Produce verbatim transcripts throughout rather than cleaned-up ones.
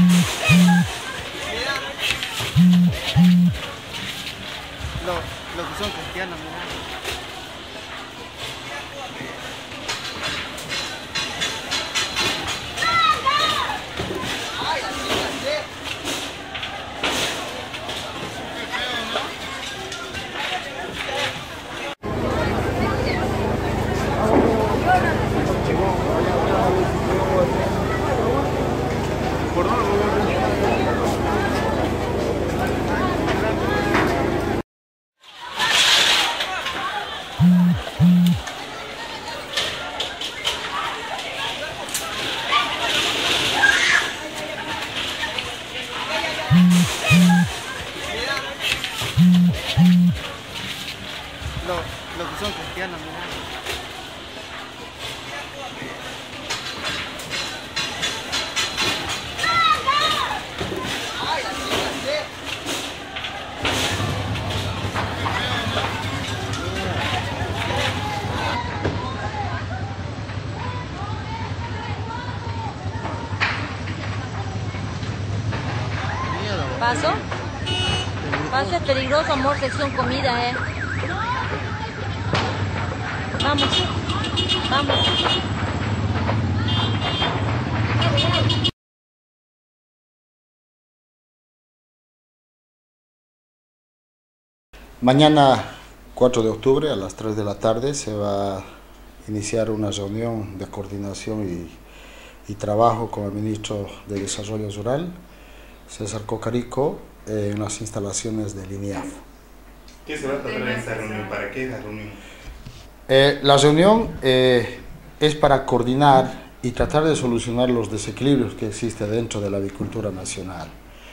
Lo, lo que son cristianos, mira. Lo, lo que son cristianos, mira. Paso. Paso es peligroso, amor, que son comida, eh. Vamos. Vamos. Mañana cuatro de octubre a las tres de la tarde se va a iniciar una reunión de coordinación y, y trabajo con el Ministro de Desarrollo Rural, César Cocarico, eh, en las instalaciones del INIAF. ¿Qué se va a tratar en esta reunión? ¿Para qué es la reunión? Eh, la reunión eh, es para coordinar y tratar de solucionar los desequilibrios que existen dentro de la avicultura nacional.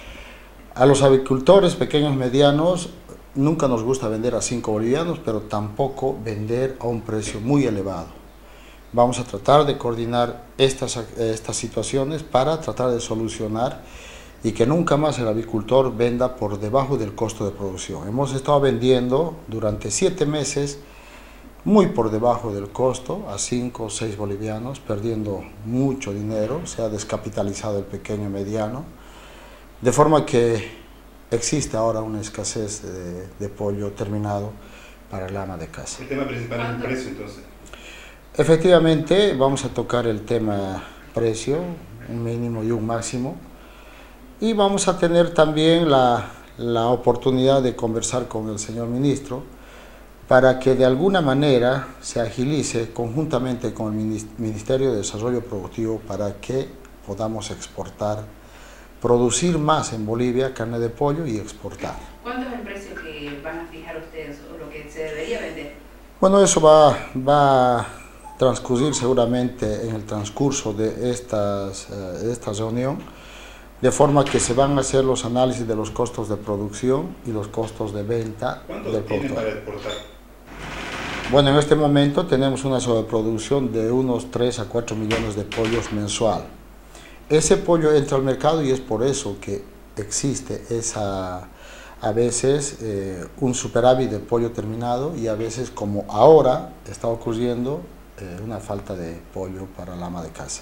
A los avicultores pequeños y medianos nunca nos gusta vender a cinco bolivianos, pero tampoco vender a un precio muy elevado. Vamos a tratar de coordinar estas, estas situaciones para tratar de solucionar y que nunca más el avicultor venda por debajo del costo de producción. Hemos estado vendiendo durante siete meses muy por debajo del costo, a cinco o seis bolivianos, perdiendo mucho dinero, se ha descapitalizado el pequeño y mediano, de forma que existe ahora una escasez de, de pollo terminado para el ama de casa. El tema principal es el precio, entonces. Efectivamente, vamos a tocar el tema precio, un mínimo y un máximo, y vamos a tener también la, la oportunidad de conversar con el señor ministro para que de alguna manera se agilice conjuntamente con el Ministerio de Desarrollo Productivo para que podamos exportar, producir más en Bolivia carne de pollo y exportar. ¿Cuánto es el precio que van a fijar ustedes o lo que se debería vender? Bueno, eso va, va a transcurrir seguramente en el transcurso de estas, uh, esta reunión, de forma que se van a hacer los análisis de los costos de producción y los costos de venta del producto. ¿Cuánto tienen para exportar? Bueno, en este momento tenemos una sobreproducción de unos tres a cuatro millones de pollos mensual. Ese pollo entra al mercado y es por eso que existe esa, a veces eh, un superávit de pollo terminado y a veces, como ahora está ocurriendo, eh, una falta de pollo para la ama de casa.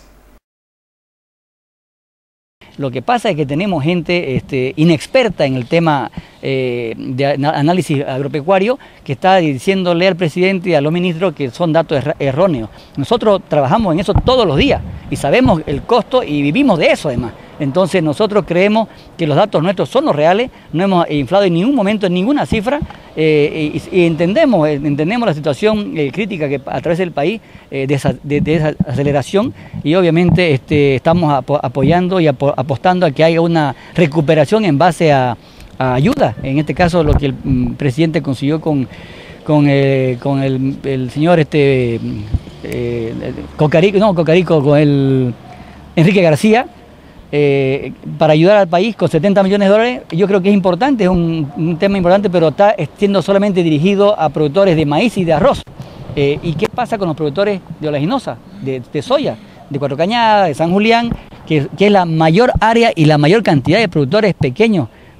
Lo que pasa es que tenemos gente este, inexperta en el tema eh, de análisis agropecuario que está diciéndole al presidente y a los ministros que son datos er erróneos. Nosotros trabajamos en eso todos los días y sabemos el costo y vivimos de eso además. Entonces nosotros creemos que los datos nuestros son los reales, no hemos inflado en ningún momento en ninguna cifra eh, y, y entendemos, entendemos la situación eh, crítica que atraviesa el país eh, de, esa, de, de esa aceleración y obviamente este, estamos apo apoyando y apo apostando a que haya una recuperación en base a, a ayuda. En este caso lo que el mm, presidente consiguió con, con, eh, con el, el señor este, eh, Cocarico, no Cocarico, con el Enrique García, Eh, para ayudar al país con setenta millones de dólares, yo creo que es importante, es un, un tema importante, pero está siendo solamente dirigido a productores de maíz y de arroz. Eh, ¿Y qué pasa con los productores de oleaginosa, de, de soya, de Cuatro Cañadas, de San Julián, que, que es la mayor área y la mayor cantidad de productores pequeños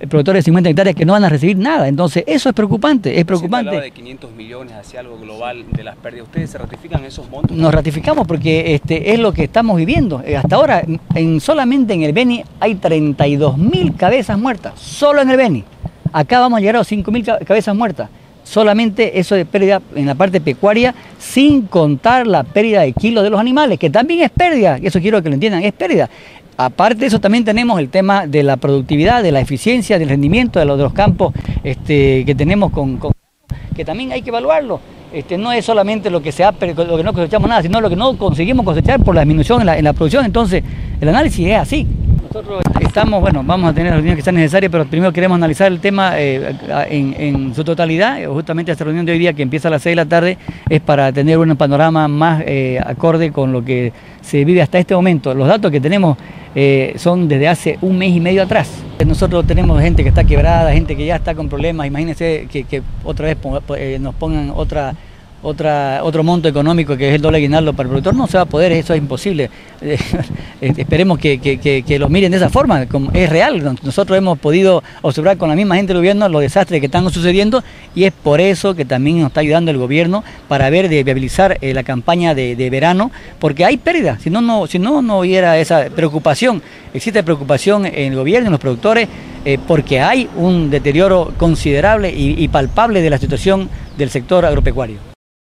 productores de cincuenta hectáreas que no van a recibir nada. Entonces eso es preocupante, es preocupante. Se hablaba de quinientos millones hacia algo global de las pérdidas. ¿Ustedes se ratifican esos montos? Nos ratificamos porque este, es lo que estamos viviendo. Hasta ahora, en, solamente en el Beni hay treinta y dos mil cabezas muertas, solo en el Beni. Acá vamos a llegar a los cinco mil cabezas muertas. Solamente eso de pérdida en la parte pecuaria, sin contar la pérdida de kilos de los animales, que también es pérdida, eso quiero que lo entiendan, es pérdida. Aparte de eso también tenemos el tema de la productividad, de la eficiencia, del rendimiento de los, de los campos este, que tenemos con, con que también hay que evaluarlo. Este, no es solamente lo que se ha, lo que no cosechamos nada, sino lo que no conseguimos cosechar por la disminución en la, en la producción. Entonces el análisis es así. Nosotros estamos, bueno, vamos a tener las reuniones que sean necesarias, pero primero queremos analizar el tema eh, en, en su totalidad. Justamente esta reunión de hoy día, que empieza a las seis de la tarde, es para tener un panorama más eh, acorde con lo que se vive hasta este momento. Los datos que tenemos eh, son desde hace un mes y medio atrás. Nosotros tenemos gente que está quebrada, gente que ya está con problemas. Imagínense que, que otra vez eh, nos pongan otra... Otra, otro monto económico que es el doble aguinaldo para el productor. No se va a poder, eso es imposible. Eh, esperemos que, que, que, que lo miren de esa forma, como es real. Nosotros hemos podido observar con la misma gente del gobierno los desastres que están sucediendo, y es por eso que también nos está ayudando el gobierno para ver de viabilizar eh, la campaña de, de verano, porque hay pérdida. Si no, no, si no, no hubiera esa preocupación. Existe preocupación en el gobierno, en los productores, eh, porque hay un deterioro considerable y, y palpable de la situación del sector agropecuario.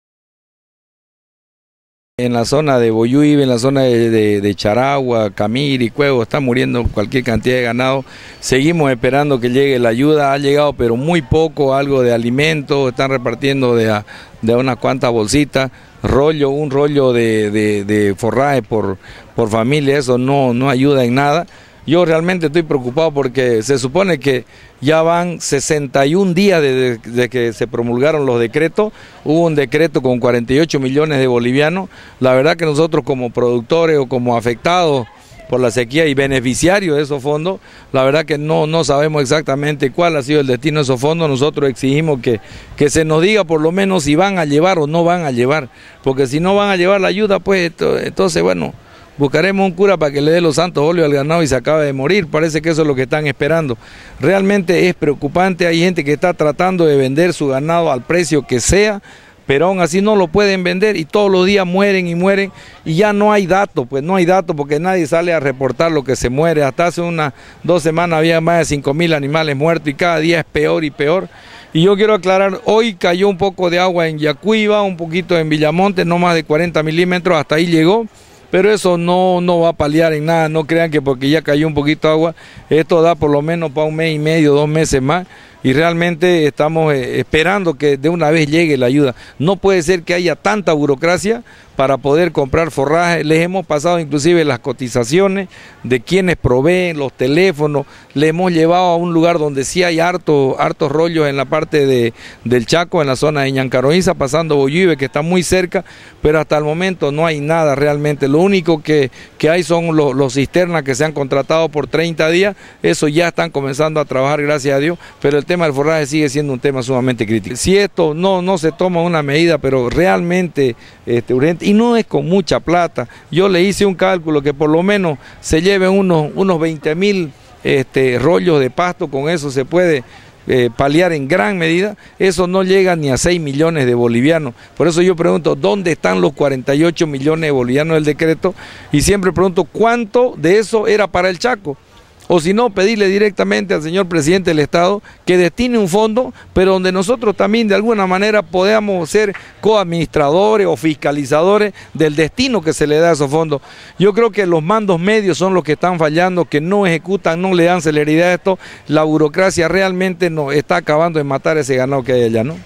En la zona de Boyuibe, en la zona de, de, de Charagua, Camiri, Cuevo, está muriendo cualquier cantidad de ganado. Seguimos esperando que llegue la ayuda, ha llegado pero muy poco, algo de alimento, están repartiendo de, a, de unas cuantas bolsitas, rollo, un rollo de, de, de forraje por, por familia, eso no, no ayuda en nada. Yo realmente estoy preocupado porque se supone que ya van sesenta y un días desde de, de que se promulgaron los decretos. Hubo un decreto con cuarenta y ocho millones de bolivianos. La verdad que nosotros como productores o como afectados por la sequía y beneficiarios de esos fondos, la verdad que no, no sabemos exactamente cuál ha sido el destino de esos fondos. Nosotros exigimos que, que se nos diga por lo menos si van a llevar o no van a llevar, porque si no van a llevar la ayuda, pues entonces bueno, buscaremos un cura para que le dé los santos óleos al ganado y se acabe de morir. Parece que eso es lo que están esperando. Realmente es preocupante, hay gente que está tratando de vender su ganado al precio que sea, pero aún así no lo pueden vender y todos los días mueren y mueren y ya no hay datos, pues no hay datos porque nadie sale a reportar lo que se muere. Hasta hace unas dos semanas había más de cinco mil animales muertos y cada día es peor y peor. Y yo quiero aclarar, hoy cayó un poco de agua en Yacuiba, un poquito en Villamonte, no más de cuarenta milímetros, hasta ahí llegó. Pero eso no, no va a paliar en nada, no crean que porque ya cayó un poquito de agua, esto da por lo menos para un mes y medio, dos meses más, y realmente estamos eh, esperando que de una vez llegue la ayuda. No puede ser que haya tanta burocracia para poder comprar forraje. Les hemos pasado inclusive las cotizaciones de quienes proveen, los teléfonos, le hemos llevado a un lugar donde sí hay harto, hartos rollos en la parte de, del Chaco, en la zona de Ñancaroiza, pasando Boyuibe, que está muy cerca, pero hasta el momento no hay nada realmente. Lo único que, que hay son los, los cisternas que se han contratado por treinta días, eso ya están comenzando a trabajar, gracias a Dios, pero el tema del forraje sigue siendo un tema sumamente crítico. Si esto no, no se toma una medida, pero realmente este, urgente, y no es con mucha plata, yo le hice un cálculo que por lo menos se lleven unos, unos veinte mil este, rollos de pasto, con eso se puede eh, paliar en gran medida, eso no llega ni a seis millones de bolivianos. Por eso yo pregunto, ¿dónde están los cuarenta y ocho millones de bolivianos del decreto? Y siempre pregunto, ¿cuánto de eso era para el Chaco? O si no, pedirle directamente al señor presidente del Estado que destine un fondo, pero donde nosotros también de alguna manera podamos ser coadministradores o fiscalizadores del destino que se le da a esos fondos. Yo creo que los mandos medios son los que están fallando, que no ejecutan, no le dan celeridad a esto. La burocracia realmente nos está acabando de matar ese ganado que hay allá, ¿no?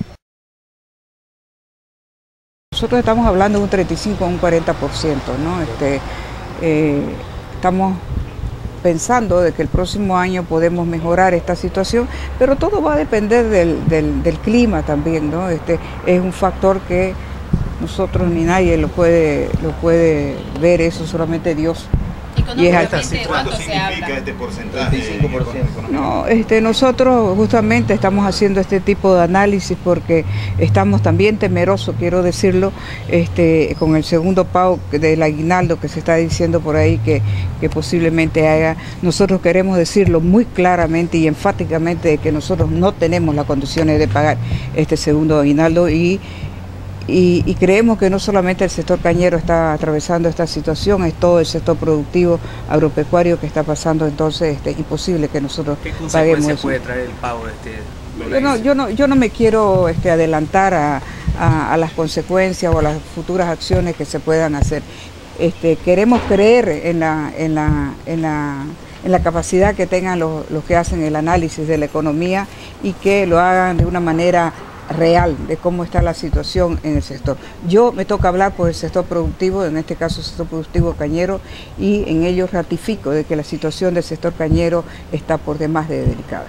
Nosotros estamos hablando de un treinta y cinco a un cuarenta por ciento, ¿no? Este, eh, estamos pensando de que el próximo año podemos mejorar esta situación, pero todo va a depender del, del, del clima también, ¿no? Este es un factor que nosotros ni nadie lo puede, lo puede ver, eso solamente Dios Y es alto. ¿Cuánto significa este porcentaje? treinta y cinco por ciento. No, este, nosotros justamente estamos haciendo este tipo de análisis porque estamos también temerosos, quiero decirlo, este, con el segundo pago del aguinaldo que se está diciendo por ahí que, que posiblemente haga. Nosotros queremos decirlo muy claramente y enfáticamente de que nosotros no tenemos las condiciones de pagar este segundo aguinaldo y Y, y creemos que no solamente el sector cañero está atravesando esta situación, es todo el sector productivo agropecuario que está pasando, entonces este, imposible que nosotros ¿Qué paguemos consecuencias eso. puede traer el pago de este Yo no, yo no, yo no me quiero este, adelantar a, a, a las consecuencias o a las futuras acciones que se puedan hacer. Este, queremos creer en la, en la, en la, en la capacidad que tengan los, los que hacen el análisis de la economía y que lo hagan de una manera real de cómo está la situación en el sector. Yo me toca hablar por el sector productivo, en este caso el sector productivo cañero, y en ello ratifico de que la situación del sector cañero está por demás de delicada.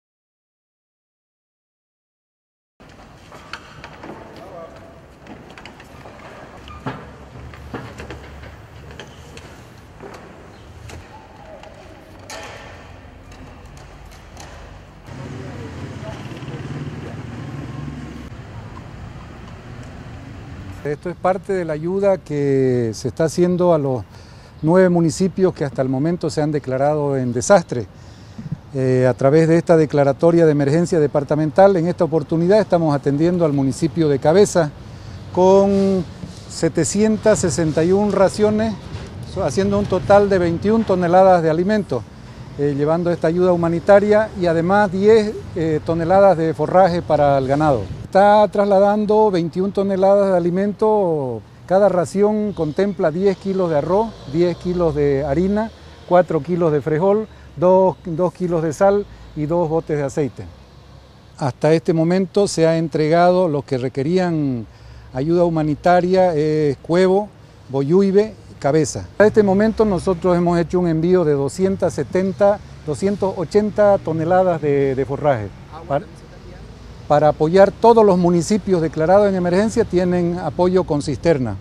Esto es parte de la ayuda que se está haciendo a los nueve municipios que hasta el momento se han declarado en desastre. Eh, a través de esta declaratoria de emergencia departamental, en esta oportunidad estamos atendiendo al municipio de Cabeza con setecientas sesenta y una raciones, haciendo un total de veintiuna toneladas de alimentos, eh, llevando esta ayuda humanitaria y además diez eh, toneladas de forraje para el ganado. Está trasladando veintiuna toneladas de alimento, cada ración contempla diez kilos de arroz, diez kilos de harina, cuatro kilos de frijol, dos kilos de sal y dos botes de aceite. Hasta este momento se ha entregado los que requerían ayuda humanitaria, es Cuevo, Boyuibe, Cabeza. Hasta este momento nosotros hemos hecho un envío de doscientas setenta, doscientas ochenta toneladas de, de forraje. Para, para apoyar todos los municipios declarados en emergencia tienen apoyo con cisterna.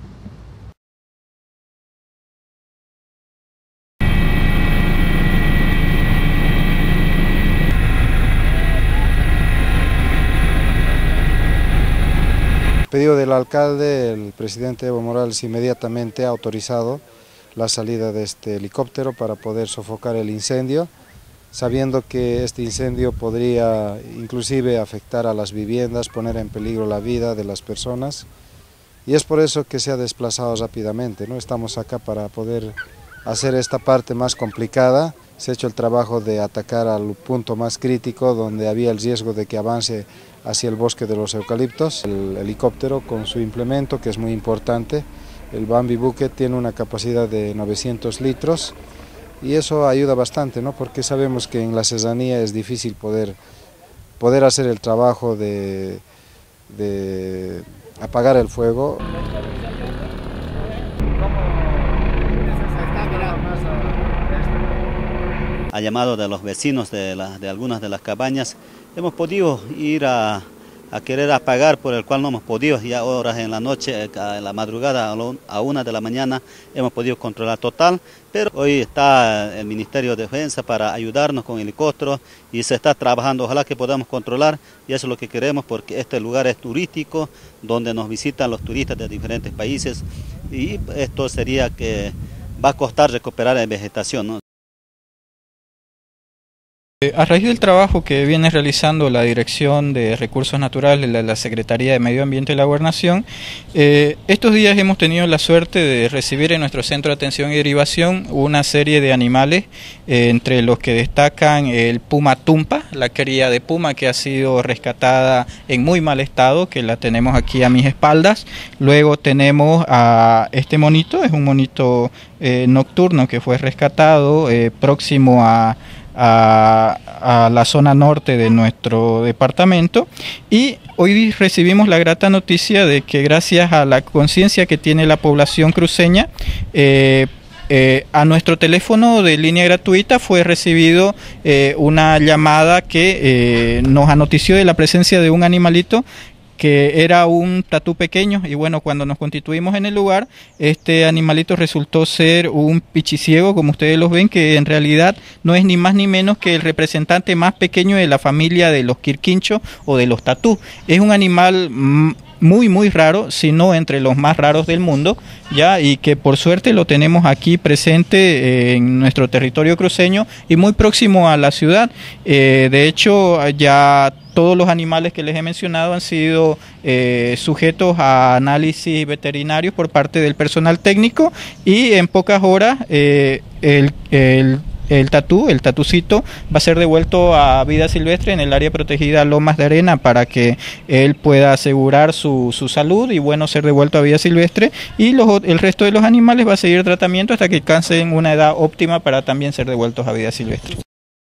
Pedido del alcalde, el presidente Evo Morales inmediatamente ha autorizado la salida de este helicóptero para poder sofocar el incendio, sabiendo que este incendio podría inclusive afectar a las viviendas, poner en peligro la vida de las personas, y es por eso que se ha desplazado rápidamente, ¿no? Estamos acá para poder hacer esta parte más complicada. Se ha hecho el trabajo de atacar al punto más crítico donde había el riesgo de que avance hacia el bosque de los eucaliptos. El helicóptero con su implemento, que es muy importante, el Bambi Bucket, tiene una capacidad de novecientos litros y eso ayuda bastante, ¿no? Porque sabemos que en la serranía es difícil poder, poder hacer el trabajo de, de apagar el fuego. A llamado de los vecinos de, la, de algunas de las cabañas, hemos podido ir a, a querer apagar, por el cual no hemos podido, ya horas en la noche, en la madrugada, a una de la mañana, hemos podido controlar total, pero hoy está el Ministerio de Defensa para ayudarnos con helicópteros y se está trabajando, ojalá que podamos controlar, y eso es lo que queremos, porque este lugar es turístico, donde nos visitan los turistas de diferentes países, y esto sería que va a costar recuperar la vegetación, ¿no? A raíz del trabajo que viene realizando la Dirección de Recursos Naturales de la Secretaría de Medio Ambiente y la Gobernación, eh, estos días hemos tenido la suerte de recibir en nuestro Centro de Atención y Derivación una serie de animales, eh, entre los que destacan el puma tumpa, la cría de puma que ha sido rescatada en muy mal estado, que la tenemos aquí a mis espaldas. Luego tenemos a este monito, es un monito eh, nocturno que fue rescatado eh, próximo a A, a la zona norte de nuestro departamento, y hoy recibimos la grata noticia de que gracias a la conciencia que tiene la población cruceña, eh, eh, a nuestro teléfono de línea gratuita fue recibido eh, una llamada que eh, nos anotició de la presencia de un animalito que era un tatú pequeño, y bueno, cuando nos constituimos en el lugar, este animalito resultó ser un pichiciego, como ustedes los ven, que en realidad no es ni más ni menos que el representante más pequeño de la familia de los quirquinchos o de los tatú. Es un animal mmm, muy muy raro, si no entre los más raros del mundo, ya, y que por suerte lo tenemos aquí presente eh, en nuestro territorio cruceño y muy próximo a la ciudad. Eh, de hecho, ya todos los animales que les he mencionado han sido eh, sujetos a análisis veterinarios por parte del personal técnico, y en pocas horas eh, el, el El tatú, el tatucito, va a ser devuelto a vida silvestre en el área protegida Lomas de Arena para que él pueda asegurar su, su salud y bueno, ser devuelto a vida silvestre, y los, el resto de los animales va a seguir tratamiento hasta que alcancen una edad óptima para también ser devueltos a vida silvestre.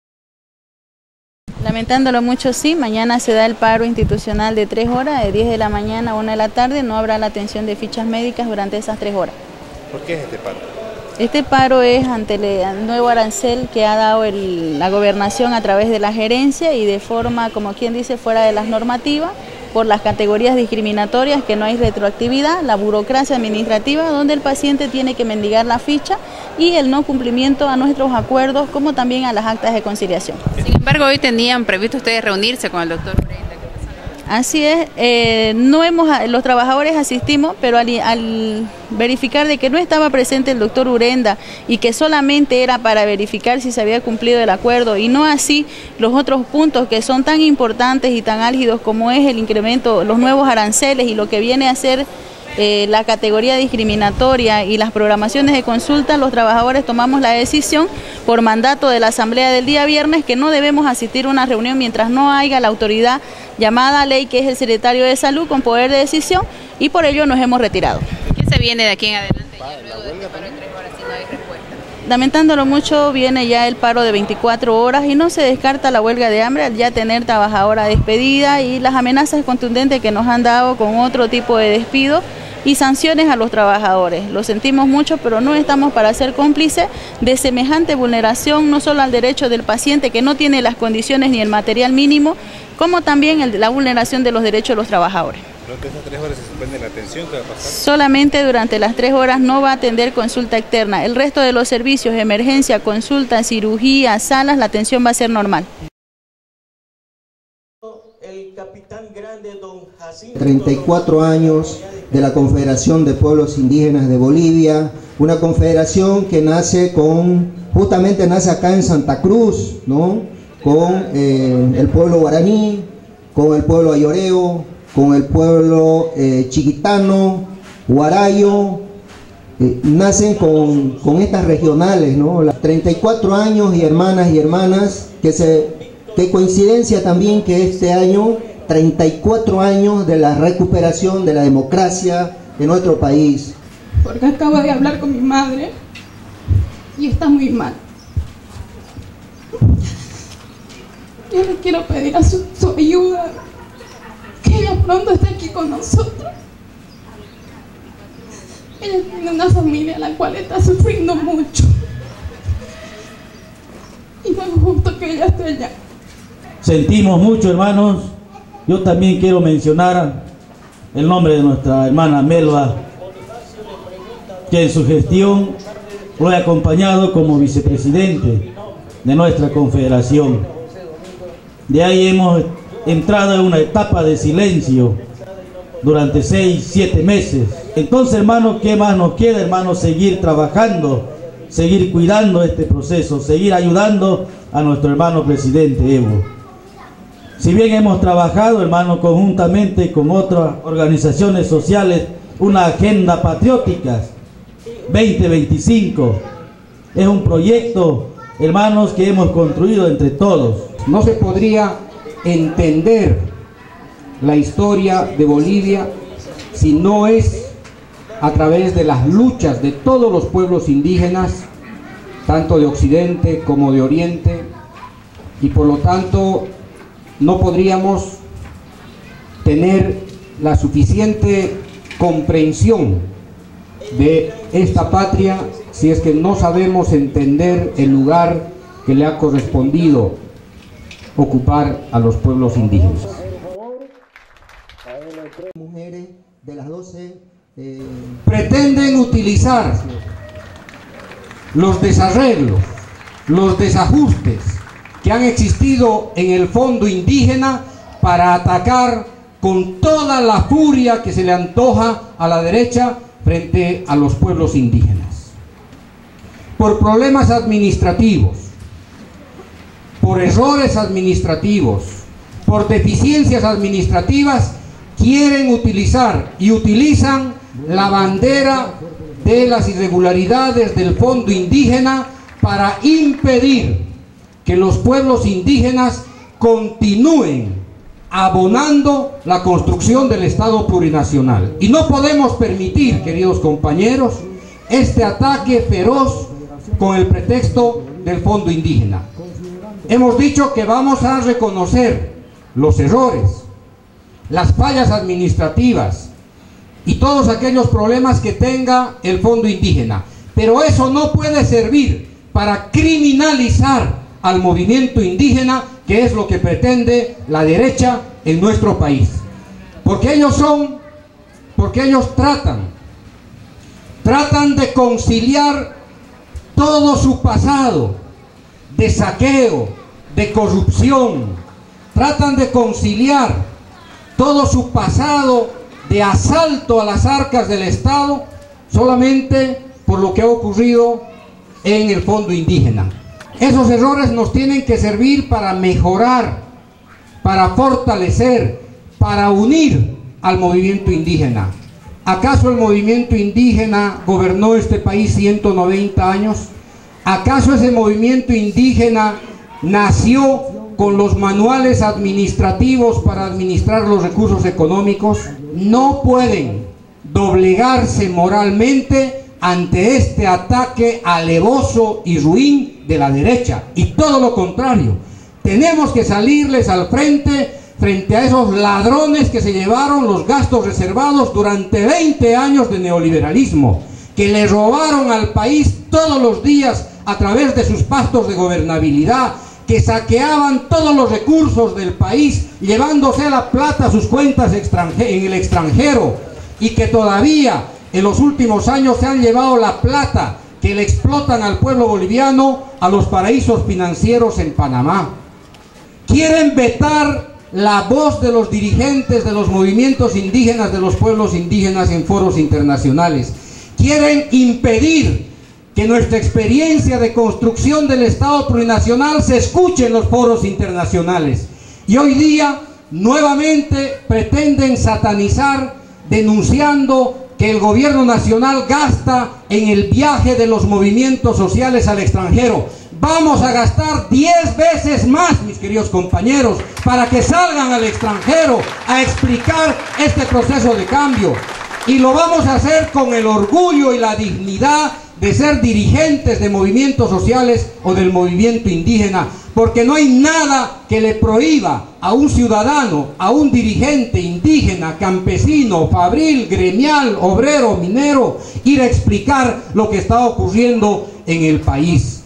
Lamentándolo mucho, sí, mañana se da el paro institucional de tres horas, de diez de la mañana a una de la tarde, no habrá la atención de fichas médicas durante esas tres horas. ¿Por qué es este paro? Este paro es ante el nuevo arancel que ha dado el, la gobernación a través de la gerencia y de forma, como quien dice, fuera de las normativas, por las categorías discriminatorias, que no hay retroactividad, la burocracia administrativa, donde el paciente tiene que mendigar la ficha, y el no cumplimiento a nuestros acuerdos, como también a las actas de conciliación. Sin embargo, hoy tenían previsto ustedes reunirse con el doctor Urenda. Así es, eh, no hemos, los trabajadores asistimos, pero al, al verificar de que no estaba presente el doctor Urenda y que solamente era para verificar si se había cumplido el acuerdo y no así los otros puntos que son tan importantes y tan álgidos como es el incremento, los nuevos aranceles y lo que viene a ser eh, la categoría discriminatoria y las programaciones de consulta, los trabajadores tomamos la decisión por mandato de la asamblea del día viernes que no debemos asistir a una reunión mientras no haya la autoridad llamada a ley, que es el secretario de Salud con poder de decisión, y por ello nos hemos retirado. ¿Qué se viene de aquí en adelante ya luego de este paro de tres horas si no hay respuesta? Lamentándolo mucho, viene ya el paro de veinticuatro horas y no se descarta la huelga de hambre al ya tener trabajadora despedida y las amenazas contundentes que nos han dado con otro tipo de despido y sanciones a los trabajadores. Lo sentimos mucho, pero no estamos para ser cómplices de semejante vulneración, no solo al derecho del paciente que no tiene las condiciones ni el material mínimo, como también el, la vulneración de los derechos de los trabajadores. Durante esas tres horas se suspende la atención, ¿qué va a pasar? Solamente durante las tres horas no va a atender consulta externa. El resto de los servicios, emergencia, consulta, cirugía, salas, la atención va a ser normal. El capitán grande don Jacinto treinta y cuatro años de la Confederación de Pueblos Indígenas de Bolivia, una confederación que nace con, justamente nace acá en Santa Cruz, ¿no? Con eh, el pueblo guaraní, con el pueblo ayoreo, con el pueblo eh, chiquitano, guarayo, eh, nacen con, con estas regionales, ¿no? Las treinta y cuatro años y hermanas y hermanas, que se... Qué coincidencia también que este año, treinta y cuatro años de la recuperación de la democracia de nuestro país. Porque acabo de hablar con mi madre y está muy mal. Yo le quiero pedir a su, su ayuda, que ella pronto esté aquí con nosotros. Ella tiene una familia la cual está sufriendo mucho. Y no es justo que ella esté allá. Sentimos mucho, hermanos. Yo también quiero mencionar el nombre de nuestra hermana Melba, que en su gestión lo he acompañado como vicepresidente de nuestra confederación. De ahí hemos entrado en una etapa de silencio durante seis, siete meses. Entonces, hermanos, ¿qué más nos queda, hermanos? Seguir trabajando, seguir cuidando este proceso, seguir ayudando a nuestro hermano presidente Evo. Si bien hemos trabajado, hermano, conjuntamente con otras organizaciones sociales, una agenda patriótica veinte veinticinco, es un proyecto, hermanos, que hemos construido entre todos. No se podría entender la historia de Bolivia si no es a través de las luchas de todos los pueblos indígenas, tanto de Occidente como de Oriente, y por lo tanto no podríamos tener la suficiente comprensión de esta patria si es que no sabemos entender el lugar que le ha correspondido ocupar a los pueblos indígenas. Mujeres de las doce eh... pretenden utilizar los desarreglos, los desajustes que han existido en el fondo indígena para atacar con toda la furia que se le antoja a la derecha frente a los pueblos indígenas. Por problemas administrativos, por errores administrativos, por deficiencias administrativas, quieren utilizar y utilizan la bandera de las irregularidades del fondo indígena para impedir que los pueblos indígenas continúen abonando la construcción del Estado plurinacional. Y no podemos permitir, queridos compañeros, este ataque feroz con el pretexto del fondo indígena. Hemos dicho que vamos a reconocer los errores, las fallas administrativas y todos aquellos problemas que tenga el fondo indígena, pero eso no puede servir para criminalizar al movimiento indígena, que es lo que pretende la derecha en nuestro país, porque ellos son, porque ellos tratan, tratan de conciliar todo su pasado de saqueo, de corrupción, tratan de conciliar todo su pasado de asalto a las arcas del Estado solamente por lo que ha ocurrido en el fondo indígena. Esos errores nos tienen que servir para mejorar, para fortalecer, para unir al movimiento indígena. ¿Acaso el movimiento indígena gobernó este país ciento noventa años? ¿Acaso ese movimiento indígena nació con los manuales administrativos para administrar los recursos económicos? No pueden doblegarse moralmente ante este ataque alevoso y ruin de la derecha, y todo lo contrario, tenemos que salirles al frente frente a esos ladrones que se llevaron los gastos reservados durante veinte años de neoliberalismo, que le robaron al país todos los días a través de sus pactos de gobernabilidad, que saqueaban todos los recursos del país, llevándose la plata a sus cuentas en el extranjero, y que todavía en los últimos años se han llevado la plata que le explotan al pueblo boliviano a los paraísos financieros en Panamá. Quieren vetar la voz de los dirigentes de los movimientos indígenas, de los pueblos indígenas en foros internacionales. Quieren impedir que nuestra experiencia de construcción del Estado plurinacional se escuche en los foros internacionales. Y hoy día nuevamente pretenden satanizar, denunciando que el gobierno nacional gasta en el viaje de los movimientos sociales al extranjero. Vamos a gastar diez veces más, mis queridos compañeros, para que salgan al extranjero a explicar este proceso de cambio. Y lo vamos a hacer con el orgullo y la dignidad de ser dirigentes de movimientos sociales o del movimiento indígena, porque no hay nada que le prohíba a un ciudadano, a un dirigente indígena, campesino, fabril, gremial, obrero, minero, ir a explicar lo que está ocurriendo en el país.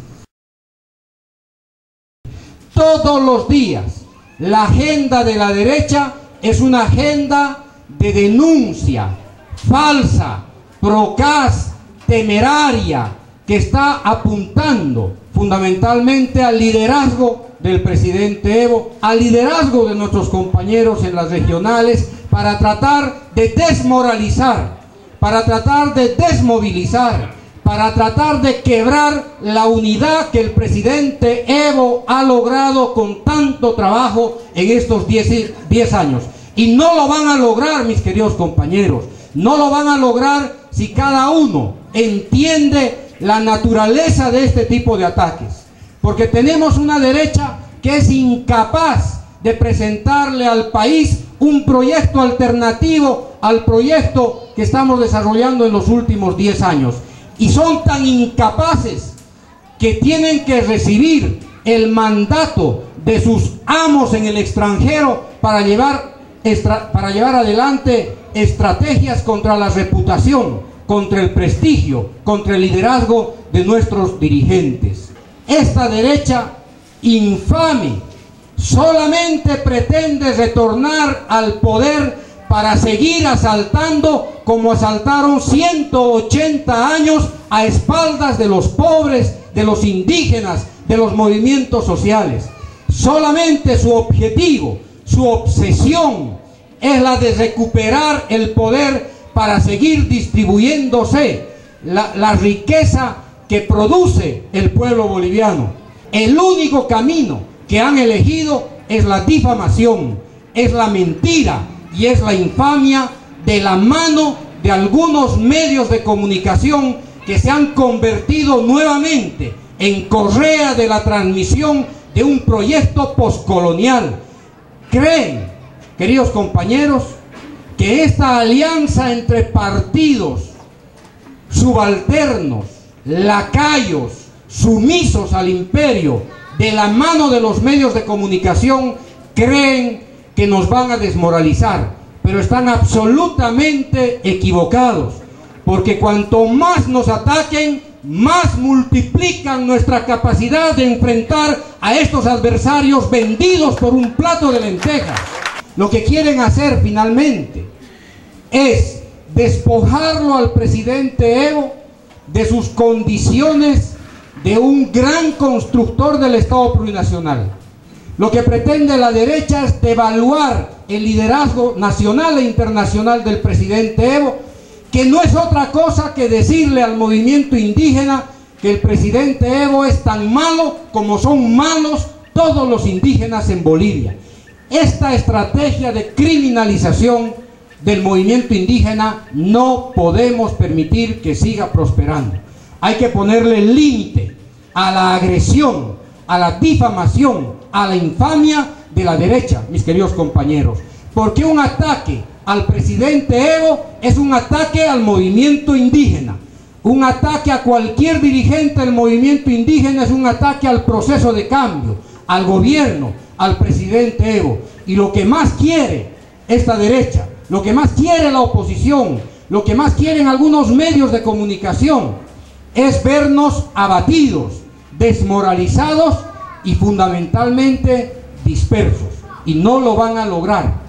Todos los días, la agenda de la derecha es una agenda de denuncia falsa, procaz, temeraria, que está apuntando fundamentalmente al liderazgo del presidente Evo, al liderazgo de nuestros compañeros en las regionales, para tratar de desmoralizar, para tratar de desmovilizar, para tratar de quebrar la unidad que el presidente Evo ha logrado con tanto trabajo en estos diez años. Y no lo van a lograr, mis queridos compañeros, no lo van a lograr si cada uno entiende la naturaleza de este tipo de ataques, porque tenemos una derecha que es incapaz de presentarle al país un proyecto alternativo al proyecto que estamos desarrollando en los últimos diez años, y son tan incapaces que tienen que recibir el mandato de sus amos en el extranjero para llevar, extra, para llevar adelante estrategias contra la reputación, contra el prestigio, contra el liderazgo de nuestros dirigentes. Esta derecha infame solamente pretende retornar al poder para seguir asaltando como asaltaron ciento ochenta años a espaldas de los pobres, de los indígenas, de los movimientos sociales. Solamente su objetivo, su obsesión es la de recuperar el poder para seguir distribuyéndose la, la riqueza que produce el pueblo boliviano. El único camino que han elegido es la difamación, es la mentira y es la infamia de la mano de algunos medios de comunicación que se han convertido nuevamente en correa de la transmisión de un proyecto poscolonial. ¿Creen, queridos compañeros, que esta alianza entre partidos subalternos, lacayos, sumisos al imperio, de la mano de los medios de comunicación, creen que nos van a desmoralizar? Pero están absolutamente equivocados, porque cuanto más nos ataquen, más multiplican nuestra capacidad de enfrentar a estos adversarios vendidos por un plato de lentejas. Lo que quieren hacer finalmente es despojarlo al presidente Evo de sus condiciones de un gran constructor del Estado plurinacional. Lo que pretende la derecha es devaluar el liderazgo nacional e internacional del presidente Evo, que no es otra cosa que decirle al movimiento indígena que el presidente Evo es tan malo como son malos todos los indígenas en Bolivia. Esta estrategia de criminalización del movimiento indígena no podemos permitir que siga prosperando. Hay que ponerle límite a la agresión, a la difamación, a la infamia de la derecha, mis queridos compañeros, porque un ataque al presidente Evo es un ataque al movimiento indígena. Un ataque a cualquier dirigente del movimiento indígena es un ataque al proceso de cambio, al gobierno, al presidente Evo. Y lo que más quiere esta derecha, lo que más quiere la oposición, lo que más quieren algunos medios de comunicación, es vernos abatidos, desmoralizados y fundamentalmente dispersos. Y no lo van a lograr.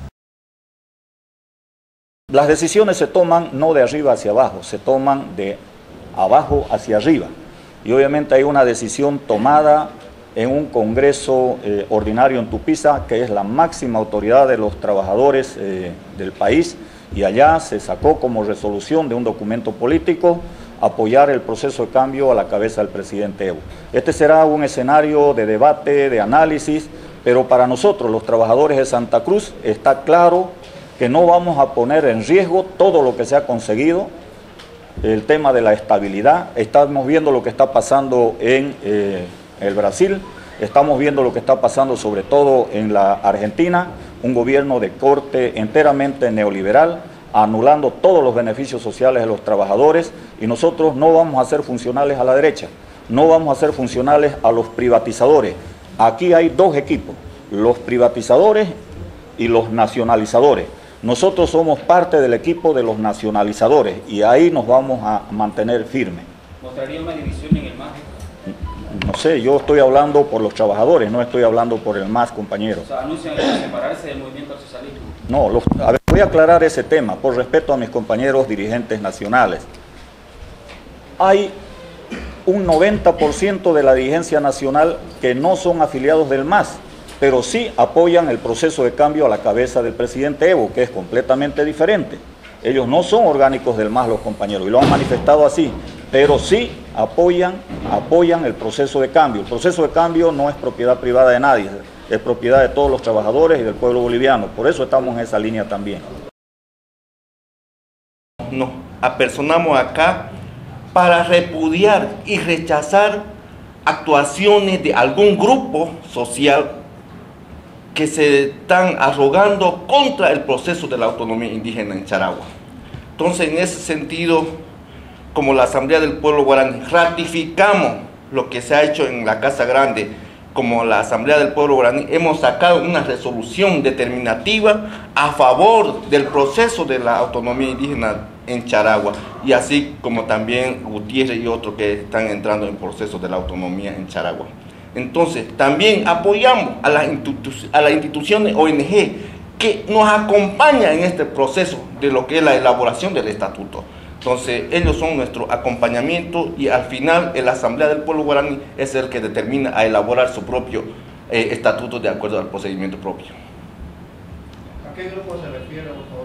Las decisiones se toman no de arriba hacia abajo, se toman de abajo hacia arriba. Y obviamente hay una decisión tomada en un congreso eh, ordinario en Tupiza, que es la máxima autoridad de los trabajadores eh, del país, y allá se sacó como resolución de un documento político apoyar el proceso de cambio a la cabeza del presidente Evo. Este será un escenario de debate, de análisis, pero para nosotros, los trabajadores de Santa Cruz, está claro que no vamos a poner en riesgo todo lo que se ha conseguido. El tema de la estabilidad, estamos viendo lo que está pasando en eh, el Brasil, estamos viendo lo que está pasando sobre todo en la Argentina, un gobierno de corte enteramente neoliberal, anulando todos los beneficios sociales de los trabajadores, y nosotros no vamos a ser funcionales a la derecha, no vamos a ser funcionales a los privatizadores. Aquí hay dos equipos, los privatizadores y los nacionalizadores. Nosotros somos parte del equipo de los nacionalizadores y ahí nos vamos a mantener firmes. ¿Mostraría una división en el M A S? No sé, yo estoy hablando por los trabajadores, no estoy hablando por el M A S, compañero. O sea, ¿anuncian separarse del movimiento al socialismo? No, los, a ver, voy a aclarar ese tema por respeto a mis compañeros dirigentes nacionales. Hay un noventa por ciento de la dirigencia nacional que no son afiliados del M A S, pero sí apoyan el proceso de cambio a la cabeza del presidente Evo, que es completamente diferente. Ellos no son orgánicos del M A S, los compañeros, y lo han manifestado así, pero sí apoyan, apoyan el proceso de cambio. El proceso de cambio no es propiedad privada de nadie, es propiedad de todos los trabajadores y del pueblo boliviano, por eso estamos en esa línea también. Nos apersonamos acá para repudiar y rechazar actuaciones de algún grupo social que se están arrogando contra el proceso de la autonomía indígena en Charagua. Entonces, en ese sentido, como la Asamblea del Pueblo Guaraní, ratificamos lo que se ha hecho en la Casa Grande. Como la Asamblea del Pueblo Guaraní, hemos sacado una resolución determinativa a favor del proceso de la autonomía indígena en Charagua, y así como también Gutiérrez y otros que están entrando en proceso de la autonomía en Charagua. Entonces, también apoyamos a las, institu a las instituciones O N G que nos acompaña en este proceso de lo que es la elaboración del estatuto. Entonces, ellos son nuestro acompañamiento y al final la Asamblea del Pueblo Guaraní es el que determina a elaborar su propio eh, estatuto de acuerdo al procedimiento propio. ¿A qué grupo se refiere, por favor?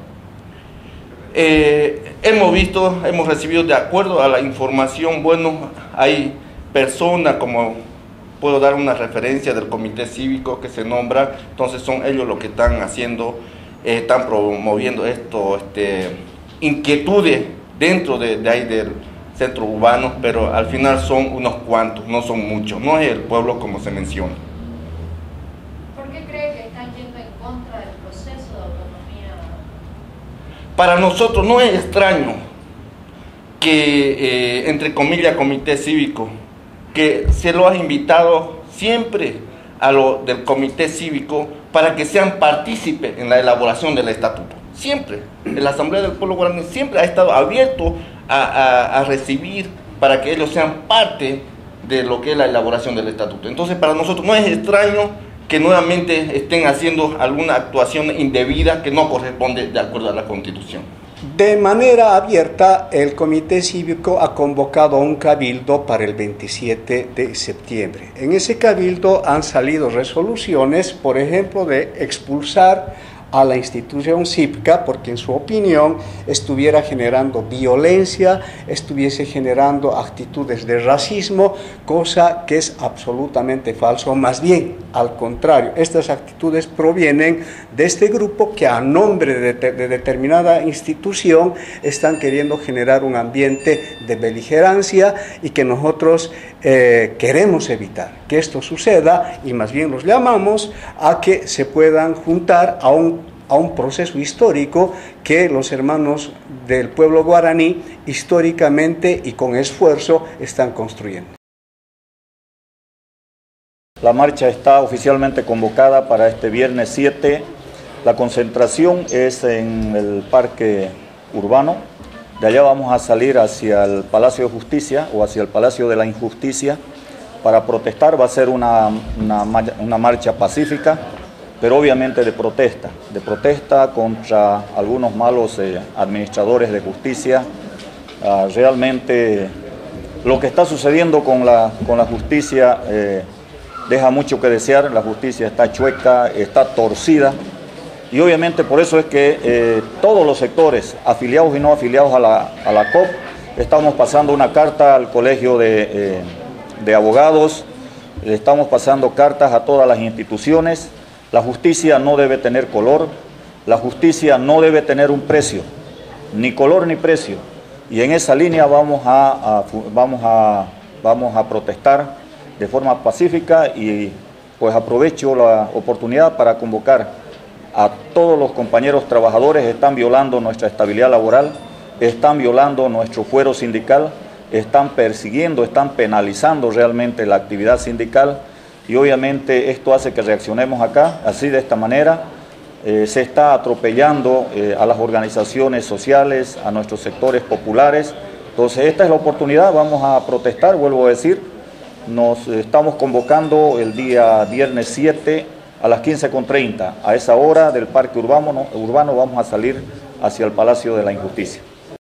Eh, hemos visto, hemos recibido de acuerdo a la información, bueno, hay personas como, puedo dar una referencia del comité cívico que se nombra, entonces son ellos los que están haciendo, eh, están promoviendo esto, este, inquietudes dentro de, de ahí del centro urbano, pero al final son unos cuantos, no son muchos, no es el pueblo como se menciona. ¿Por qué cree que están yendo en contra del proceso de autonomía? Para nosotros no es extraño que, eh, entre comillas, comité cívico, que se lo ha invitado siempre a lo del comité cívico para que sean partícipes en la elaboración del estatuto. Siempre, la Asamblea del Pueblo Guaraní siempre ha estado abierto a, a, a recibir para que ellos sean parte de lo que es la elaboración del estatuto. Entonces, para nosotros no es extraño que nuevamente estén haciendo alguna actuación indebida que no corresponde de acuerdo a la Constitución. De manera abierta, el Comité Cívico ha convocado a un cabildo para el veintisiete de septiembre. En ese cabildo han salido resoluciones, por ejemplo, de expulsar a la institución cívica porque en su opinión estuviera generando violencia, estuviese generando actitudes de racismo, cosa que es absolutamente falso. Más bien, al contrario, estas actitudes provienen de este grupo que a nombre de, de, de determinada institución están queriendo generar un ambiente de beligerancia y que nosotros eh, queremos evitar que esto suceda y más bien los llamamos a que se puedan juntar a un a un proceso histórico que los hermanos del pueblo guaraní históricamente y con esfuerzo están construyendo. La marcha está oficialmente convocada para este viernes siete. La concentración es en el Parque Urbano. De allá vamos a salir hacia el Palacio de Justicia o hacia el Palacio de la Injusticia para protestar. Va a ser una, una, una marcha pacífica, pero obviamente de protesta, de protesta contra algunos malos eh, administradores de justicia. Uh, realmente lo que está sucediendo con la, con la justicia eh, deja mucho que desear. La justicia está chueca, está torcida, y obviamente por eso es que eh, todos los sectores, afiliados y no afiliados a la, a la C O P, estamos pasando una carta al Colegio de, eh, de Abogados, le estamos pasando cartas a todas las instituciones. La justicia no debe tener color, la justicia no debe tener un precio, ni color ni precio. Y en esa línea vamos a, a, vamos a, vamos a protestar de forma pacífica y pues aprovecho la oportunidad para convocar a todos los compañeros trabajadores. Están violando nuestra estabilidad laboral, están violando nuestro fuero sindical, están persiguiendo, están penalizando realmente la actividad sindical. Y obviamente esto hace que reaccionemos acá, así de esta manera. Eh, se está atropellando eh, a las organizaciones sociales, a nuestros sectores populares. Entonces esta es la oportunidad, vamos a protestar, vuelvo a decir. Nos estamos convocando el día viernes siete a las quince con treinta. A esa hora del Parque Urbano, Urbano vamos a salir hacia el Palacio de la Injusticia.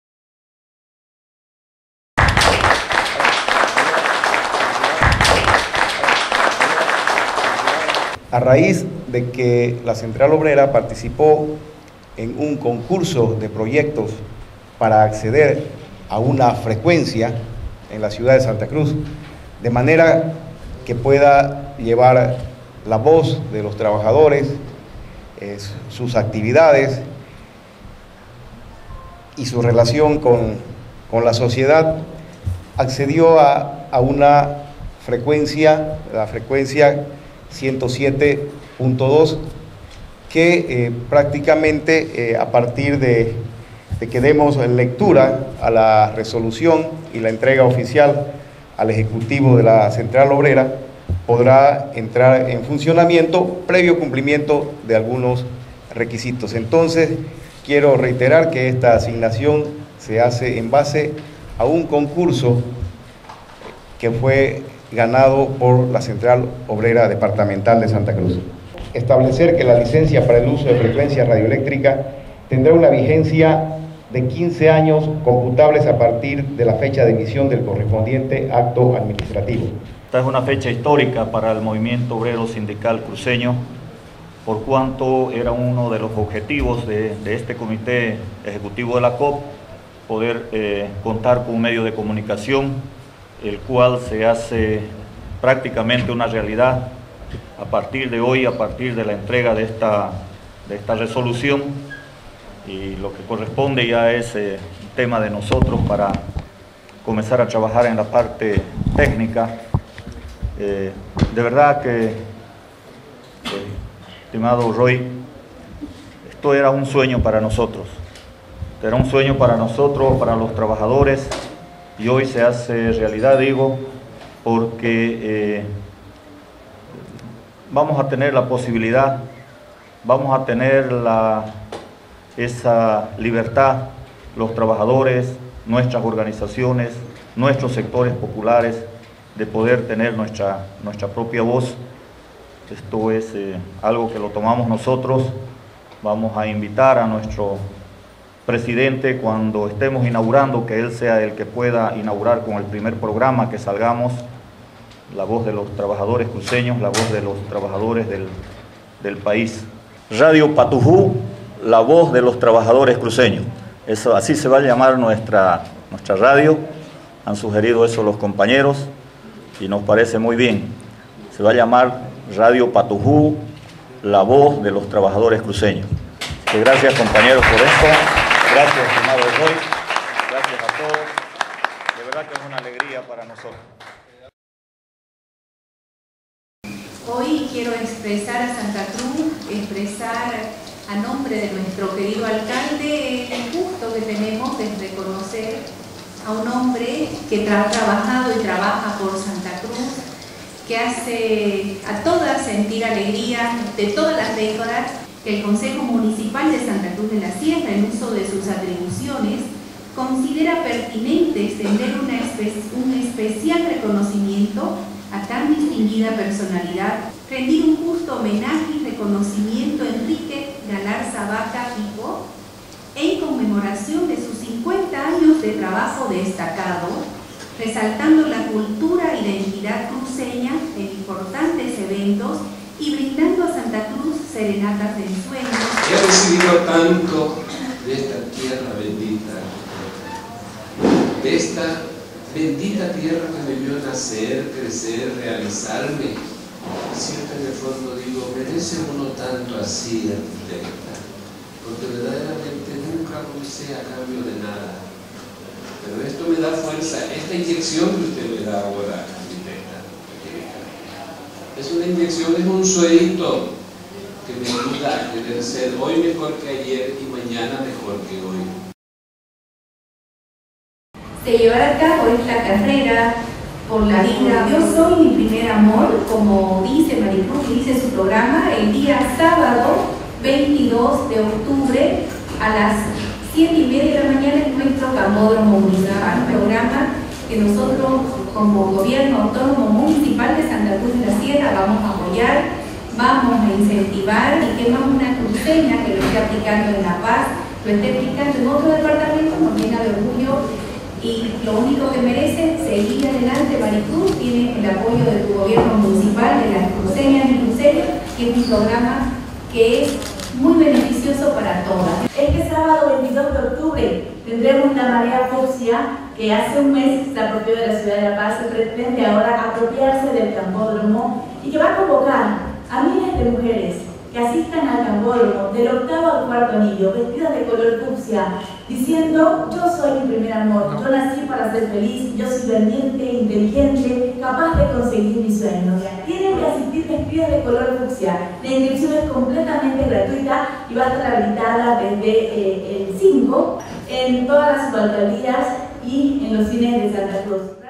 A raíz de que la Central Obrera participó en un concurso de proyectos para acceder a una frecuencia en la ciudad de Santa Cruz, de manera que pueda llevar la voz de los trabajadores, eh, sus actividades y su relación con, con la sociedad, accedió a, a una frecuencia, la frecuencia ciento siete punto dos, que eh, prácticamente eh, a partir de, de que demos lectura a la resolución y la entrega oficial al Ejecutivo de la Central Obrera, podrá entrar en funcionamiento previo cumplimiento de algunos requisitos. Entonces, quiero reiterar que esta asignación se hace en base a un concurso que fue ganado por la Central Obrera Departamental de Santa Cruz. establecer que la licencia para el uso de frecuencia radioeléctrica tendrá una vigencia de quince años computables a partir de la fecha de emisión del correspondiente acto administrativo. Esta es una fecha histórica para el movimiento obrero sindical cruceño, por cuanto era uno de los objetivos de, de este comité ejecutivo de la C O P, poder eh, contar con un medio de comunicación, el cual se hace prácticamente una realidad a partir de hoy, a partir de la entrega de esta, de esta resolución, y lo que corresponde ya es eh, un tema de nosotros para comenzar a trabajar en la parte técnica. Eh, de verdad que, eh, estimado Roy, esto era un sueño para nosotros, esto era un sueño para nosotros, para los trabajadores, y hoy se hace realidad, digo, porque eh, vamos a tener la posibilidad, vamos a tener la, esa libertad, los trabajadores, nuestras organizaciones, nuestros sectores populares, de poder tener nuestra, nuestra propia voz. Esto es eh, algo que lo tomamos nosotros. Vamos a invitar a nuestro presidente cuando estemos inaugurando, que él sea el que pueda inaugurar con el primer programa que salgamos, la voz de los trabajadores cruceños, la voz de los trabajadores del, del país. Radio Patujú, la voz de los trabajadores cruceños. Eso, así se va a llamar nuestra, nuestra radio. Han sugerido eso los compañeros y nos parece muy bien. Se va a llamar Radio Patujú, la voz de los trabajadores cruceños. Que gracias, compañeros, por esto. Gracias, estimado Roy. Gracias a todos. De verdad que es una alegría para nosotros. Hoy quiero expresar a Santa Cruz, expresar a nombre de nuestro querido alcalde el gusto que tenemos de reconocer a un hombre que ha trabajado y trabaja por Santa Cruz, que hace a todas sentir alegría de todas las décadas. El Consejo Municipal de Santa Cruz de la Sierra, en uso de sus atribuciones, considera pertinente extender una espe un especial reconocimiento a tan distinguida personalidad, rendir un justo homenaje y reconocimiento a Enrique Galarza Vaca Pico, en conmemoración de sus cincuenta años de trabajo destacado, resaltando la cultura y identidad cruceña en importantes eventos y brindando a Santa Cruz serenatas de ensueño. He recibido tanto de esta tierra bendita, de esta bendita tierra que me vio nacer, crecer, realizarme. Siempre en el fondo digo, merece uno tanto así, arquitecta, porque verdaderamente nunca lucé a cambio de nada. Pero esto me da fuerza, esta inyección que usted me da ahora, arquitecta, es una inyección, es un sueñito que me ayuda a querer ser hoy mejor que ayer y mañana mejor que hoy. Se llevará a cabo esta carrera por la vida Yo soy mi primer amor, como dice Maricruz y dice su programa, el día sábado veintidós de octubre a las siete y media de la mañana en nuestro camódromo municipal, programa que nosotros como gobierno autónomo municipal de Santa Cruz de la Sierra vamos a apoyar, vamos a incentivar, y que más una cruceña que lo esté aplicando en La Paz, lo esté aplicando en otro departamento, nos llena de orgullo. Y lo único que merece seguir adelante, Maricruz, tiene el apoyo de tu gobierno municipal, de las cruceñas y cruceños, que es un programa que es muy beneficioso para todas. Este sábado veintidós de octubre tendremos la marea fucsia, que hace un mes se apropió de la ciudad de La Paz y pretende ahora apropiarse del campódromo, y que va a convocar a miles de mujeres que asistan al campódromo del octavo al cuarto anillo, vestidas de color fucsia, diciendo: yo soy mi primer amor, yo nací para ser feliz, yo soy valiente, inteligente, capaz de conseguir mis sueños. Tienen que asistir vestidas de color fucsia. La inscripción es completamente gratuita y va a estar habilitada desde eh, el cinco en todas las alcaldías y en los cines de Santa Cruz.